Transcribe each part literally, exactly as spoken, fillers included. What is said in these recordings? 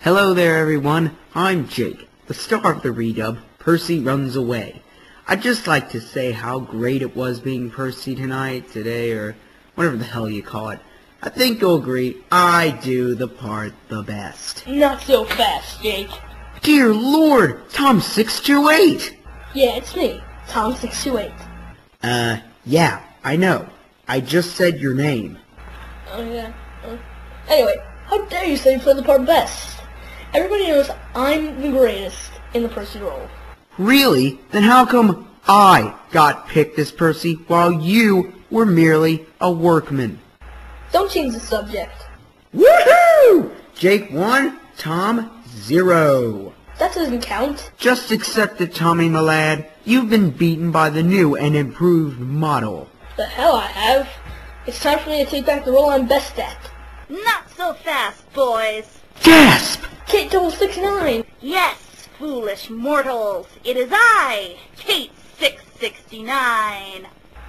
Hello there, everyone. I'm Jake, the star of the redub, Percy Runs Away. I'd just like to say how great it was being Percy tonight, today, or whatever the hell you call it. I think you'll agree, I do the part the best. Not so fast, Jake. Dear Lord, Tom six two eight! Yeah, it's me, Tom six two eight. Uh, yeah, I know. I just said your name. Oh, yeah. Uh, anyway, how dare you say you play the part best? Everybody knows I'm the greatest in the Percy role. Really? Then how come I got picked as Percy while you were merely a workman? Don't change the subject. Woohoo! Jake one, Tom zero. That doesn't count. Just accept it, Tommy, my lad. You've been beaten by the new and improved model. The hell I have. It's time for me to take back the role I'm best at. Not so fast, boys. Gasp! Kate double six nine. Yes, foolish mortals. It is I, Kate six sixty-nine.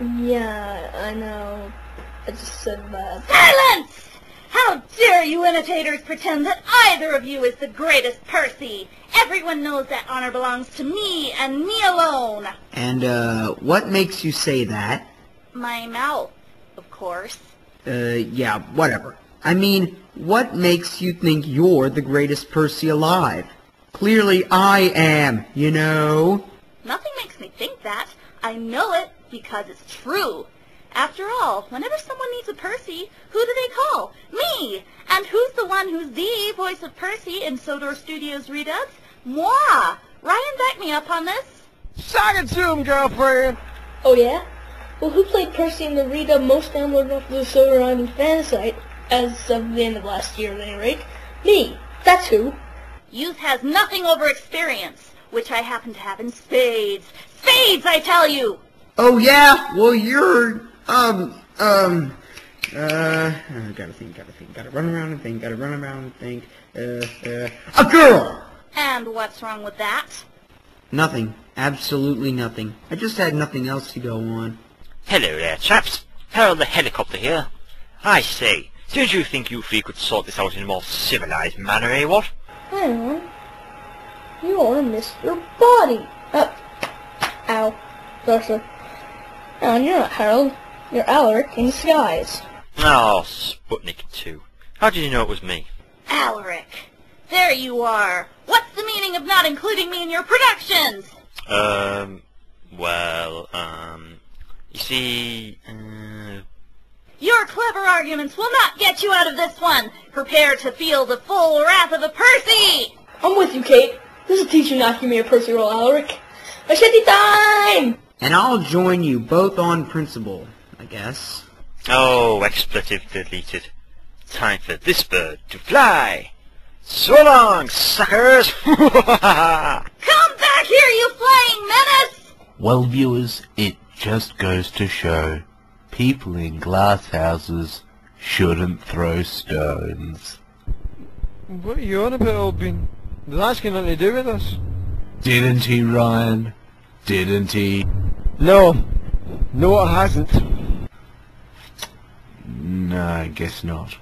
Yeah, I know. I just said that. Silence! How dare you imitators pretend that either of you is the greatest Percy? Everyone knows that honor belongs to me and me alone. And, uh, what makes you say that? My mouth, of course. Uh, yeah, whatever. I mean, what makes you think you're the greatest Percy alive? Clearly I am, you know. Nothing makes me think that. I know it because it's true. After all, whenever someone needs a Percy, who do they call? Me! And who's the one who's the voice of Percy in Sodor Studios redubs? Moi! Ryan, back me up on this. Suck it to him, girlfriend! Oh yeah? Well, who played Percy in the redub most downloaded off the Soda Island fan site, as of the end of last year at any rate? Me! That's who! Youth has nothing over experience, which I happen to have in spades. Spades, I tell you! Oh yeah? Well, you're, um, um, uh, uh, gotta think, gotta think, gotta run around and think, gotta run around and think, uh, uh, a girl! And what's wrong with that? Nothing. Absolutely nothing. I just had nothing else to go on. Hello there, chaps. Harold the Helicopter here. I say, don't you think you three could sort this out in a more civilized manner, eh, what? Hang on. You are Mister Body. Oh. Ow. Sorry. And you're not Harold. You're Alaric in disguise. Oh, Sputnik two. How did you know it was me? Alaric. There you are. What's the meaning of not including me in your productions? Um, well, um, you see, uh... Your clever arguments will not get you out of this one. Prepare to feel the full wrath of a Percy! I'm with you, Kate. This will teach you not to give me a Percy role, Alaric. Machete time! And I'll join you both on principle, I guess. Oh, expletive deleted. Time for this bird to fly! So long, suckers! Come back here, you flying menace! Well, viewers, it just goes to show people in glass houses shouldn't throw stones. What are you on about, old bean? That's got nothing to do with us. Didn't he, Ryan? Didn't he? No. No, it hasn't. No, I guess not.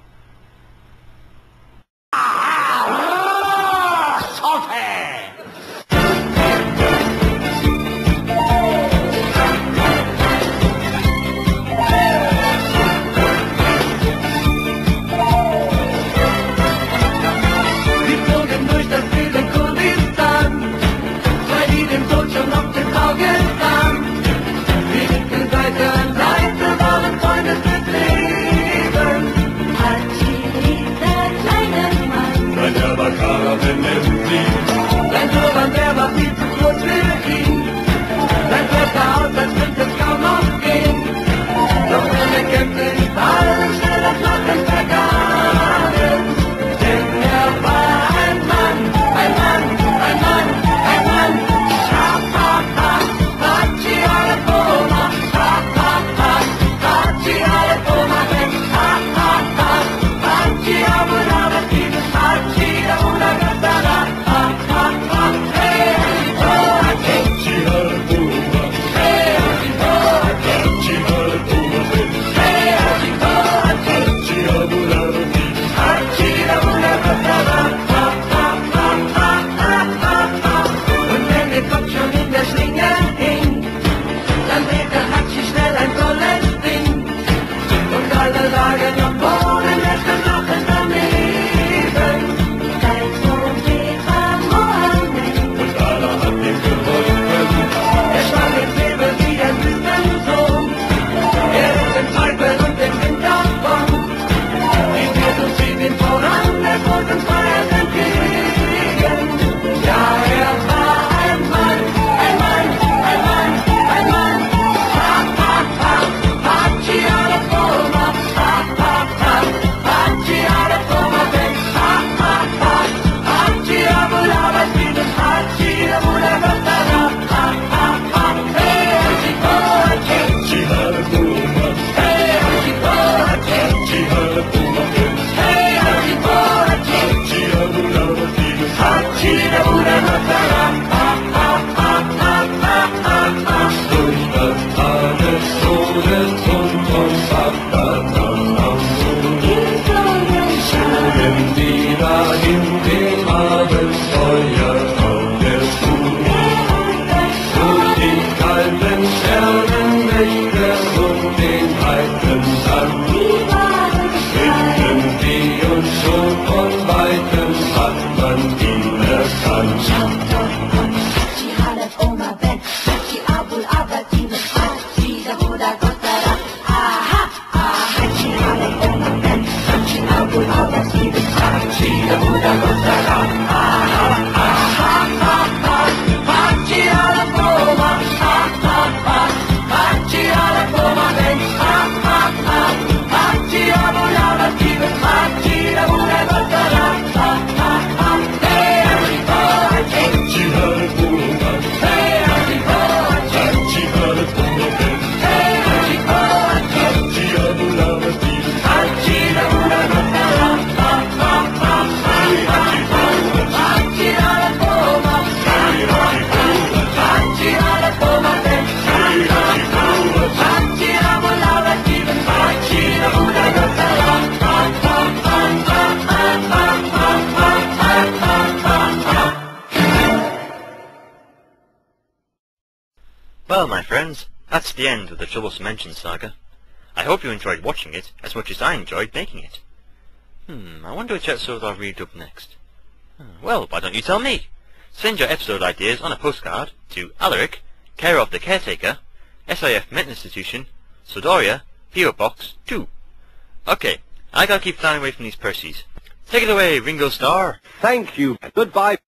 Well, my friends, that's the end of the Troublesome Engine saga. I hope you enjoyed watching it as much as I enjoyed making it. Hmm, I wonder which episode I'll read up next. Well, why don't you tell me? Send your episode ideas on a postcard to Alaric, care of the Caretaker, S I F Mental Institution, Sodoria, P O Box two. Okay, I gotta keep flying away from these Percys. Take it away, Ringo Starr! Thank you. Goodbye.